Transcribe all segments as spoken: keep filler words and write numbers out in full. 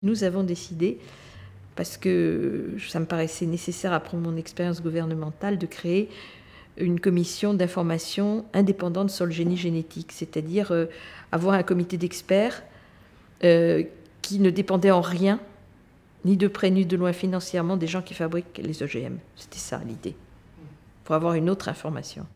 nous avons décidé, parce que ça me paraissait nécessaire après mon expérience gouvernementale, de créer une commission d'information indépendante sur le génie génétique, c'est-à-dire euh, avoir un comité d'experts euh, qui ne dépendait en rien, ni de près ni de loin financièrement, des gens qui fabriquent les O G M. C'était ça l'idée, pour avoir une autre information.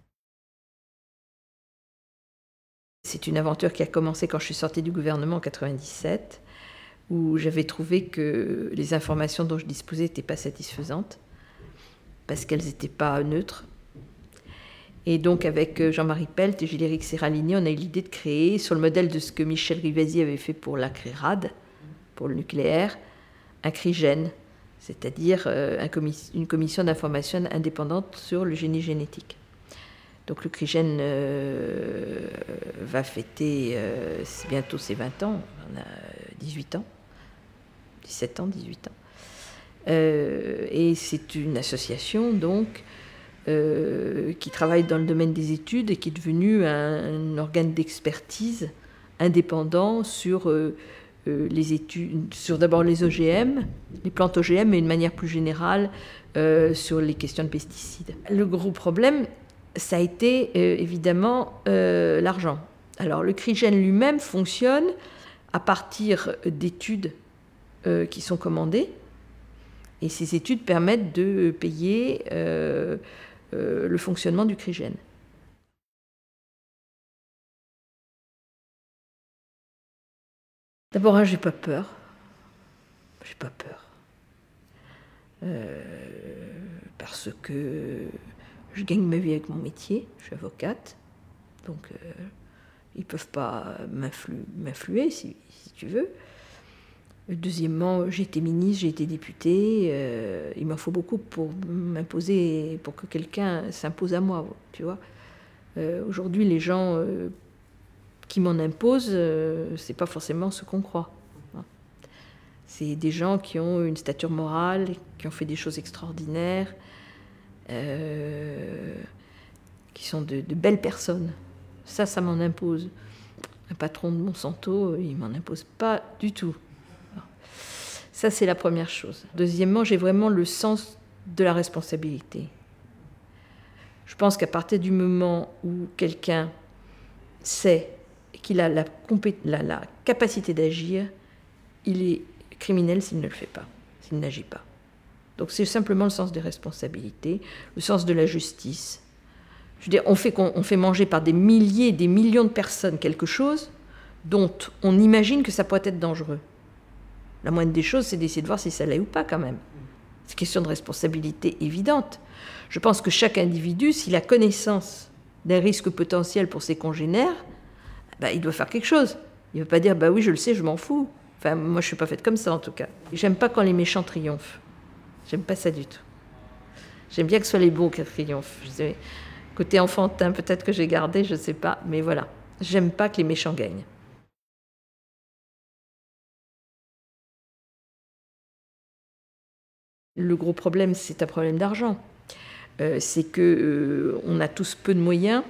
C'est une aventure qui a commencé quand je suis sortie du gouvernement en quatre-vingt-dix-sept, où j'avais trouvé que les informations dont je disposais n'étaient pas satisfaisantes, parce qu'elles n'étaient pas neutres. Et donc, avec Jean-Marie Pelt et Gilles-Éric Serralini, on a eu l'idée de créer, sur le modèle de ce que Michel Rivasi avait fait pour la CRIRAD, pour le nucléaire, un CRIGEN, c'est-à-dire euh, un commis- une commission d'information indépendante sur le génie génétique. Donc, le CRIGEN euh, va fêter euh, bientôt ses vingt ans, on a dix-huit ans, dix-sept ans, dix-huit ans. Euh, et c'est une association, donc, Euh, qui travaille dans le domaine des études et qui est devenu un, un organe d'expertise indépendant sur euh, euh, les études, sur d'abord les O G M, les plantes O G M, mais d'une manière plus générale euh, sur les questions de pesticides. Le gros problème, ça a été euh, évidemment euh, l'argent. Alors le CRIGEN lui-même fonctionne à partir d'études euh, qui sont commandées, et ces études permettent de payer euh, Euh, le fonctionnement du CRIGEN. D'abord, hein, j'ai pas peur. J'ai pas peur. Euh, parce que je gagne ma vie avec mon métier, je suis avocate, donc euh, ils peuvent pas m'influ- m'influer si, si tu veux. Deuxièmement, j'ai été ministre, j'ai été députée, euh, il m'en faut beaucoup pour m'imposer, pour que quelqu'un s'impose à moi, tu vois. Euh, aujourd'hui, les gens euh, qui m'en imposent, euh, c'est pas forcément ce qu'on croit. C'est des gens qui ont une stature morale, qui ont fait des choses extraordinaires, euh, qui sont de, de belles personnes. Ça, ça m'en impose. Un patron de Monsanto, il m'en impose pas du tout. Ça, c'est la première chose. Deuxièmement, j'ai vraiment le sens de la responsabilité. Je pense qu'à partir du moment où quelqu'un sait qu'il a la, la, la capacité d'agir, il est criminel s'il ne le fait pas, s'il n'agit pas. Donc c'est simplement le sens des responsabilités, le sens de la justice. Je veux dire, on fait, on fait manger par des milliers, des millions de personnes quelque chose dont on imagine que ça pourrait être dangereux. La moindre des choses, c'est d'essayer de voir si ça l'est ou pas quand même. C'est une question de responsabilité évidente. Je pense que chaque individu, s'il a connaissance d'un risque potentiel pour ses congénères, ben, il doit faire quelque chose. Il ne veut pas dire, bah oui, je le sais, je m'en fous. Enfin, moi, je ne suis pas faite comme ça, en tout cas. J'aime pas quand les méchants triomphent. J'aime pas ça du tout. J'aime bien que ce soit les bons qui triomphent. Je sais, côté enfantin, peut-être que j'ai gardé, je ne sais pas. Mais voilà, j'aime pas que les méchants gagnent. Le gros problème, c'est un problème d'argent. Euh, c'est qu'on euh, a tous peu de moyens,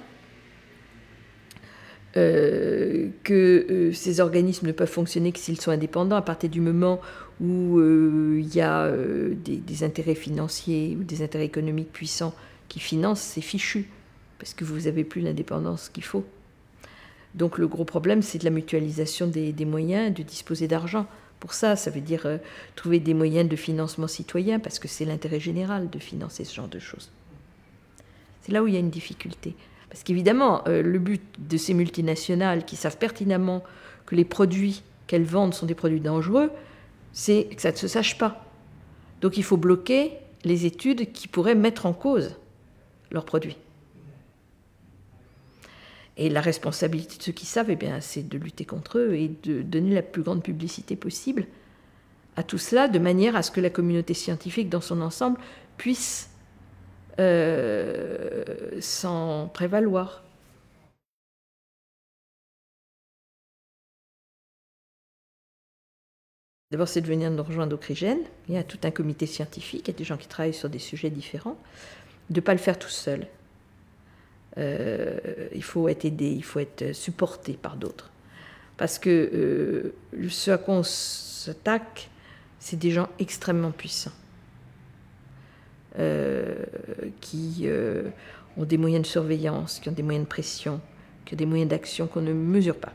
euh, que euh, ces organismes ne peuvent fonctionner que s'ils sont indépendants. À partir du moment où euh, il y a euh, des, des intérêts financiers ou des intérêts économiques puissants qui financent, c'est fichu, parce que vous n'avez plus l'indépendance qu'il faut. Donc le gros problème, c'est de la mutualisation des, des moyens, de disposer d'argent. Pour ça, ça veut dire euh, trouver des moyens de financement citoyen, parce que c'est l'intérêt général de financer ce genre de choses. C'est là où il y a une difficulté. Parce qu'évidemment, euh, le but de ces multinationales qui savent pertinemment que les produits qu'elles vendent sont des produits dangereux, c'est que ça ne se sache pas. Donc il faut bloquer les études qui pourraient mettre en cause leurs produits. Et la responsabilité de ceux qui savent, eh bien, c'est de lutter contre eux et de donner la plus grande publicité possible à tout cela, de manière à ce que la communauté scientifique dans son ensemble puisse euh, s'en prévaloir. D'abord, c'est de venir nous rejoindre au CRIGEN. Il y a tout un comité scientifique, il y a des gens qui travaillent sur des sujets différents. De ne pas le faire tout seul. Euh, il faut être aidé, il faut être supporté par d'autres. Parce que euh, ce à quoi on s'attaque, c'est des gens extrêmement puissants, euh, qui euh, ont des moyens de surveillance, qui ont des moyens de pression, qui ont des moyens d'action qu'on ne mesure pas.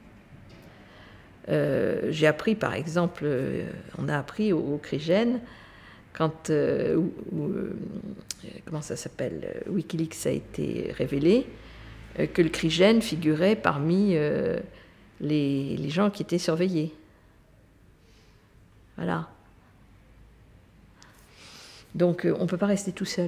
Euh, j'ai appris, par exemple, euh, on a appris au, au CRIGEN, quand, euh, où, où, euh, comment ça s'appelle, Wikileaks a été révélé, euh, que le CRIGEN figurait parmi euh, les, les gens qui étaient surveillés. Voilà. Donc, euh, on ne peut pas rester tout seul.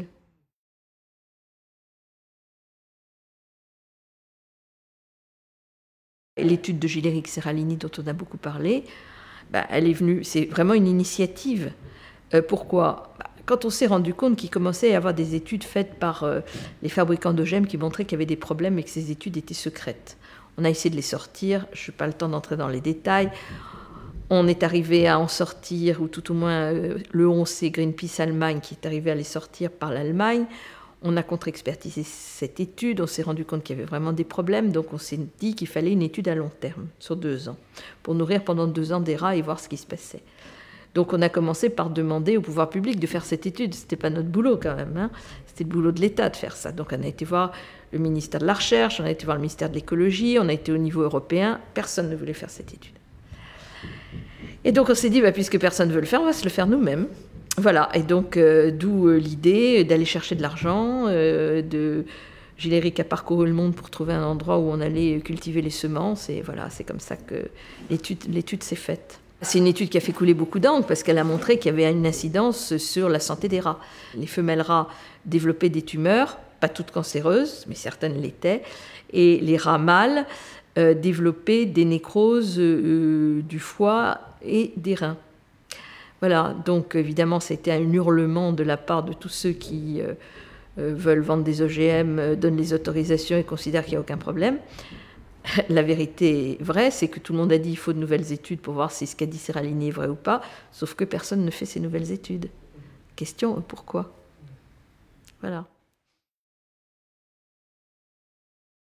L'étude de Giléric Seralini, dont on a beaucoup parlé, bah, elle est venue, c'est vraiment une initiative. Euh, pourquoi ? Bah, quand on s'est rendu compte qu'il commençait à y avoir des études faites par euh, les fabricants d'O G M qui montraient qu'il y avait des problèmes et que ces études étaient secrètes. On a essayé de les sortir, je n'ai pas le temps d'entrer dans les détails. On est arrivé à en sortir, ou tout au moins euh, le onze, c'est Greenpeace Allemagne qui est arrivé à les sortir par l'Allemagne. On a contre-expertisé cette étude, on s'est rendu compte qu'il y avait vraiment des problèmes, donc on s'est dit qu'il fallait une étude à long terme, sur deux ans, pour nourrir pendant deux ans des rats et voir ce qui se passait. Donc on a commencé par demander au pouvoir public de faire cette étude. Ce n'était pas notre boulot quand même, hein. C'était le boulot de l'État de faire ça. Donc on a été voir le ministère de la Recherche, on a été voir le ministère de l'Écologie, on a été au niveau européen, personne ne voulait faire cette étude. Et donc on s'est dit, bah, puisque personne ne veut le faire, on va se le faire nous-mêmes. Voilà, et donc euh, d'où euh, l'idée d'aller chercher de l'argent, euh, de... Giléric a parcouru le monde pour trouver un endroit où on allait cultiver les semences, et voilà, c'est comme ça que l'étude s'est faite. C'est une étude qui a fait couler beaucoup d'encre parce qu'elle a montré qu'il y avait une incidence sur la santé des rats. Les femelles rats développaient des tumeurs, pas toutes cancéreuses, mais certaines l'étaient, et les rats mâles euh, développaient des nécroses euh, du foie et des reins. Voilà, donc évidemment, c'était un hurlement de la part de tous ceux qui euh, euh, veulent vendre des O G M, euh, donnent les autorisations et considèrent qu'il n'y a aucun problème. La vérité vraie, c'est que tout le monde a dit qu'il faut de nouvelles études pour voir si ce qu'a dit Seralini est vrai ou pas, sauf que personne ne fait ces nouvelles études. Question, pourquoi ? Voilà.